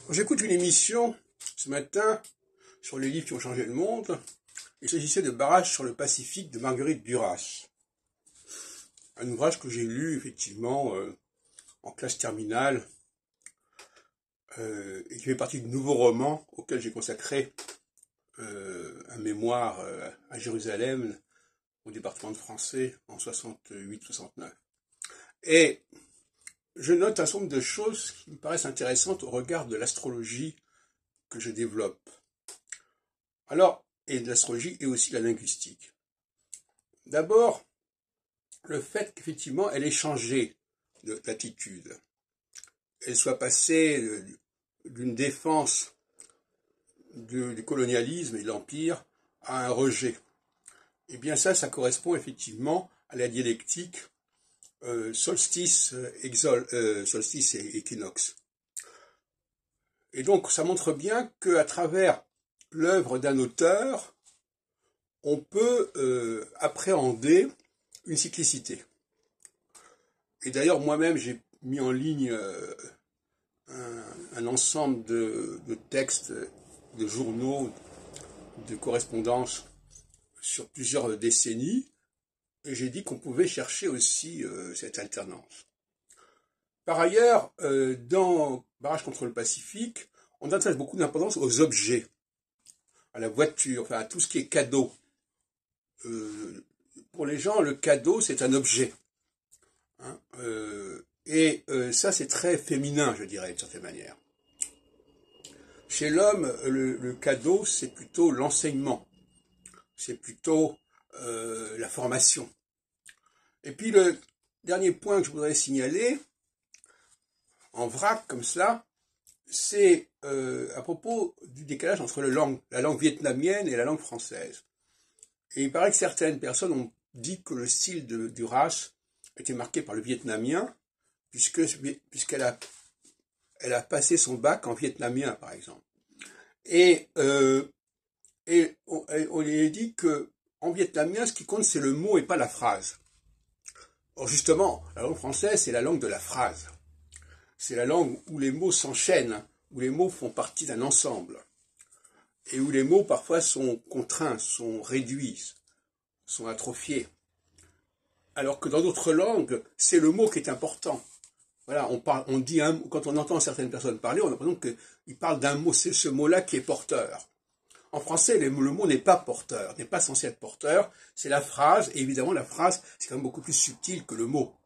J'écoute une émission ce matin sur les livres qui ont changé le monde. Il s'agissait de Barrage sur le Pacifique de Marguerite Duras. Un ouvrage que j'ai lu effectivement en classe terminale et qui fait partie du nouveau roman auquel j'ai consacré un mémoire à Jérusalem au département de français en 68-69. Et je note un certain nombre de choses qui me paraissent intéressantes au regard de l'astrologie que je développe. Alors, et de l'astrologie et aussi de la linguistique. D'abord, le fait qu'effectivement elle ait changé de latitude. Elle soit passée d'une défense du colonialisme et de l'empire à un rejet. Eh bien ça correspond effectivement à la dialectique solstice et équinoxe. Et donc ça montre bien qu'à travers l'œuvre d'un auteur, on peut appréhender une cyclicité. Et d'ailleurs, moi-même, j'ai mis en ligne un ensemble de textes, de journaux, de correspondances sur plusieurs décennies, et j'ai dit qu'on pouvait chercher aussi cette alternance. Par ailleurs, dans Barrage contre le Pacifique, on attache beaucoup d'importance aux objets, à la voiture, enfin à tout ce qui est cadeau. Pour les gens, le cadeau, c'est un objet. Hein, ça, c'est très féminin, je dirais, d'une certaine manière. Chez l'homme, le cadeau, c'est plutôt l'enseignement. C'est plutôt la formation. Et puis, le dernier point que je voudrais signaler, en vrac, comme cela, c'est à propos du décalage entre la langue vietnamienne et la langue française. Et il paraît que certaines personnes ont dit que le style de Duras était marqué par le vietnamien, puisqu'elle a passé son bac en vietnamien, par exemple. Et on lui a dit que en vietnamien, ce qui compte, c'est le mot et pas la phrase. Or, justement, la langue française, c'est la langue de la phrase. C'est la langue où les mots s'enchaînent, où les mots font partie d'un ensemble. Et où les mots, parfois, sont contraints, sont réduits, sont atrophiés. Alors que dans d'autres langues, c'est le mot qui est important. Voilà, on dit quand on entend certaines personnes parler, on a l'impression qu'ils parlent d'un mot, c'est ce mot-là qui est porteur. En français, le mot n'est pas porteur, n'est pas censé être porteur, c'est la phrase, et évidemment la phrase, c'est quand même beaucoup plus subtil que le mot.